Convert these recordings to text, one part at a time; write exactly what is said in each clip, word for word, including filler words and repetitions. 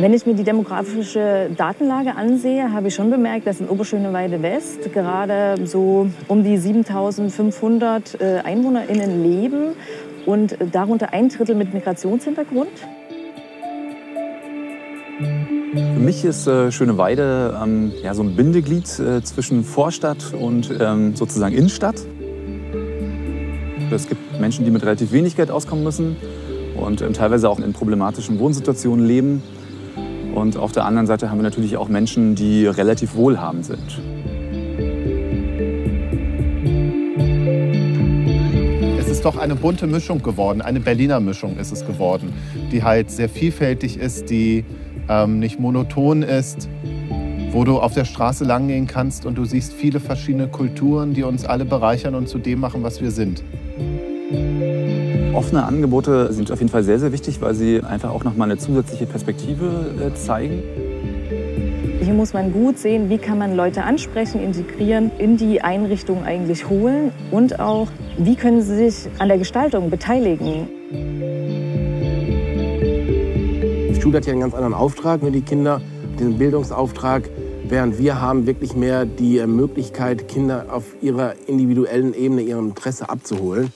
Wenn ich mir die demografische Datenlage ansehe, habe ich schon bemerkt, dass in Oberschöneweide-West gerade so um die siebentausendfünfhundert EinwohnerInnen leben und darunter ein Drittel mit Migrationshintergrund. Für mich ist äh, Schöneweide ähm, ja, so ein Bindeglied äh, zwischen Vorstadt und ähm, sozusagen Innenstadt. Es gibt Menschen, die mit relativ wenig Geld auskommen müssen und ähm, teilweise auch in problematischen Wohnsituationen leben. Und auf der anderen Seite haben wir natürlich auch Menschen, die relativ wohlhabend sind. Es ist doch eine bunte Mischung geworden, eine Berliner Mischung ist es geworden, die halt sehr vielfältig ist, die ähm, nicht monoton ist, wo du auf der Straße lang gehen kannst und du siehst viele verschiedene Kulturen, die uns alle bereichern und zu dem machen, was wir sind. Offene Angebote sind auf jeden Fall sehr, sehr wichtig, weil sie einfach auch noch mal eine zusätzliche Perspektive äh, zeigen. Hier muss man gut sehen, wie kann man Leute ansprechen, integrieren, in die Einrichtung eigentlich holen und auch, wie können sie sich an der Gestaltung beteiligen. Die Schule hat ja einen ganz anderen Auftrag für die Kinder, den Bildungsauftrag, während wir haben wirklich mehr die Möglichkeit, Kinder auf ihrer individuellen Ebene, ihrem Interesse abzuholen.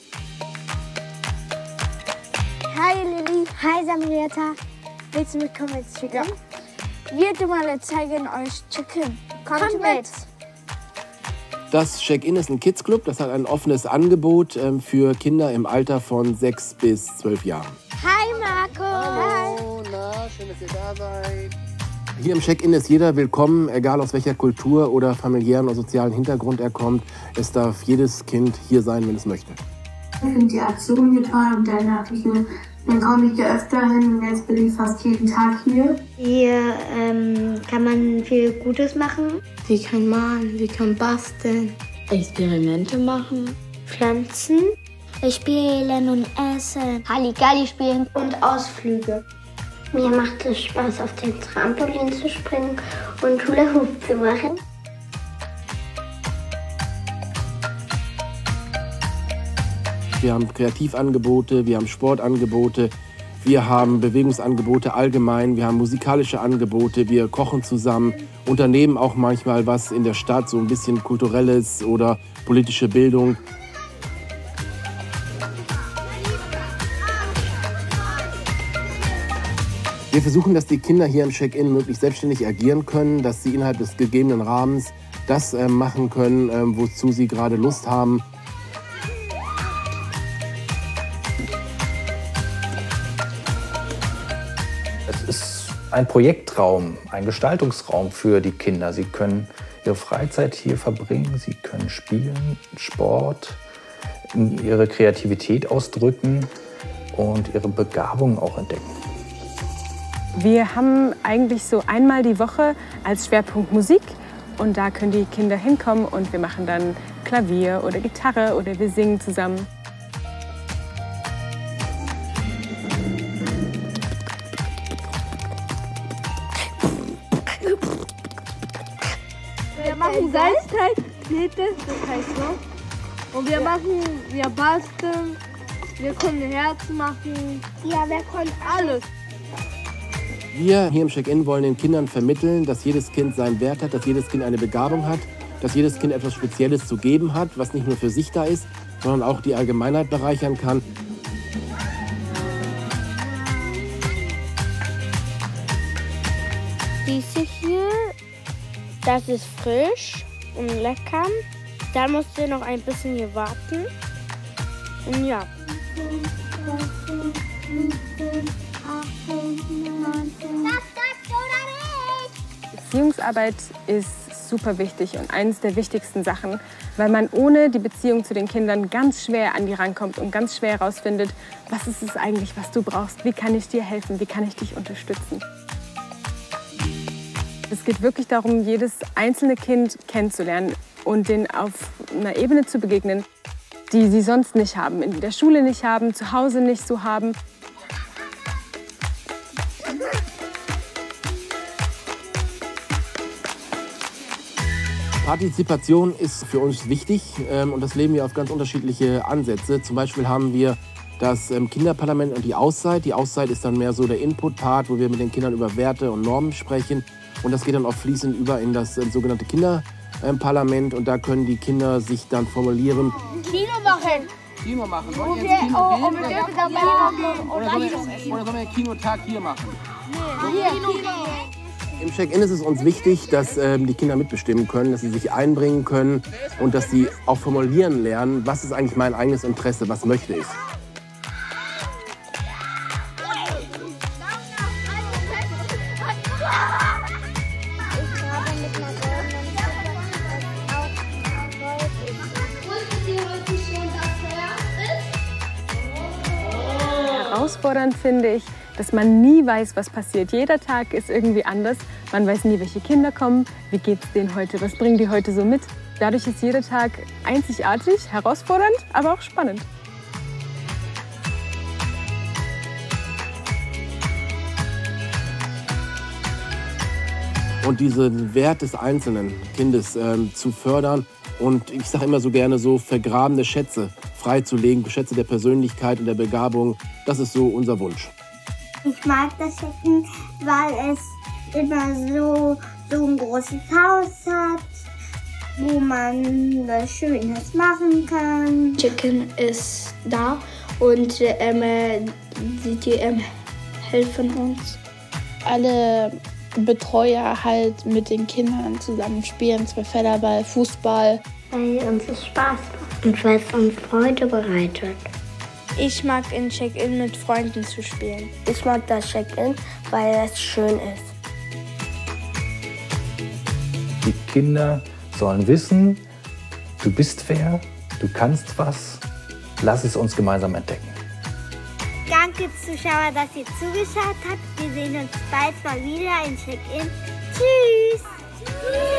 Hi Lilly. Hi Samriata. Willst du mitkommen ins Chicken? Ja. Wir Dummerle zeigen euch Chicken. Kommt, Kommt mit. mit! Das Check-in ist ein Kids-Club. Das hat ein offenes Angebot für Kinder im Alter von sechs bis zwölf Jahren. Hi Marco. Hallo, na, schön, dass ihr da seid. Hier im Check-in ist jeder willkommen, egal aus welcher Kultur oder familiären oder sozialen Hintergrund er kommt. Es darf jedes Kind hier sein, wenn es möchte. Ich finde die Aktion hier toll und dann dachte ich mir, dann komme ich ja öfter hin und jetzt bin ich fast jeden Tag hier. Hier ähm, kann man viel Gutes machen. Wir können malen, wir können basteln, Experimente machen, pflanzen, spielen und essen, Halligalli spielen und Ausflüge. Mir macht es Spaß, auf den Trampolin zu springen und Hula Hoop zu machen. Wir haben Kreativangebote, wir haben Sportangebote, wir haben Bewegungsangebote allgemein, wir haben musikalische Angebote, wir kochen zusammen, unternehmen auch manchmal was in der Stadt, so ein bisschen Kulturelles oder politische Bildung. Wir versuchen, dass die Kinder hier im Check-in möglichst selbstständig agieren können, dass sie innerhalb des gegebenen Rahmens das äh, machen können, äh, wozu sie gerade Lust haben. Es ist ein Projektraum, ein Gestaltungsraum für die Kinder. Sie können ihre Freizeit hier verbringen, sie können spielen, Sport, ihre Kreativität ausdrücken und ihre Begabung auch entdecken. Wir haben eigentlich so einmal die Woche als Schwerpunkt Musik und da können die Kinder hinkommen und wir machen dann Klavier oder Gitarre oder wir singen zusammen. Wir machen Salzteig, Knete, das heißt so. Und wir machen, wir basteln, wir können Herzen machen. Ja, wir können alles. Wir hier im Check-in wollen den Kindern vermitteln, dass jedes Kind seinen Wert hat, dass jedes Kind eine Begabung hat, dass jedes Kind etwas Spezielles zu geben hat, was nicht nur für sich da ist, sondern auch die Allgemeinheit bereichern kann. Diese hier, das ist frisch und lecker. Da musst du noch ein bisschen hier warten. Und ja. Beziehungsarbeit ist super wichtig und eines der wichtigsten Sachen, weil man ohne die Beziehung zu den Kindern ganz schwer an die rankommt und ganz schwer herausfindet, was ist es eigentlich, was du brauchst, wie kann ich dir helfen, wie kann ich dich unterstützen. Es geht wirklich darum, jedes einzelne Kind kennenzulernen und denen auf einer Ebene zu begegnen, die sie sonst nicht haben, in der Schule nicht haben, zu Hause nicht so haben. Partizipation ist für uns wichtig ähm, und das leben wir auf ganz unterschiedliche Ansätze. Zum Beispiel haben wir das ähm, Kinderparlament und die Auszeit. Die Auszeit ist dann mehr so der Input-Part, wo wir mit den Kindern über Werte und Normen sprechen. Und das geht dann auch fließend über in das äh, sogenannte Kinderparlament. Und da können die Kinder sich dann formulieren. Kino machen. Kino machen. Wollen wir jetzt Kino gehen? Oder, oder, sollen wir, oder sollen wir den Kinotag hier machen? Nee, hier. Kino. Im Check-in ist es uns wichtig, dass ähm, die Kinder mitbestimmen können, dass sie sich einbringen können und dass sie auch formulieren lernen, was ist eigentlich mein eigenes Interesse, was möchte ich. Herausfordernd finde ich, dass man nie weiß, was passiert. Jeder Tag ist irgendwie anders. Man weiß nie, welche Kinder kommen, wie geht es denen heute, was bringen die heute so mit. Dadurch ist jeder Tag einzigartig, herausfordernd, aber auch spannend. Und diesen Wert des einzelnen Kindes ähm, zu fördern und ich sage immer so gerne so vergrabene Schätze freizulegen, Schätze der Persönlichkeit und der Begabung, das ist so unser Wunsch. Ich mag das Chicken, weil es immer so, so ein großes Haus hat, wo man was Schönes machen kann. Chicken ist da und ähm, die, die ähm, helfen uns. Alle Betreuer halt mit den Kindern zusammen spielen, zum Beispiel Federball, Fußball. Weil uns es Spaß macht und weil es uns Freude bereitet. Ich mag in Check-in mit Freunden zu spielen. Ich mag das Check-in, weil es schön ist. Die Kinder sollen wissen, du bist wer, du kannst was, lass es uns gemeinsam entdecken. Danke Zuschauer, dass ihr zugeschaut habt. Wir sehen uns bald mal wieder in Check-in. Tschüss!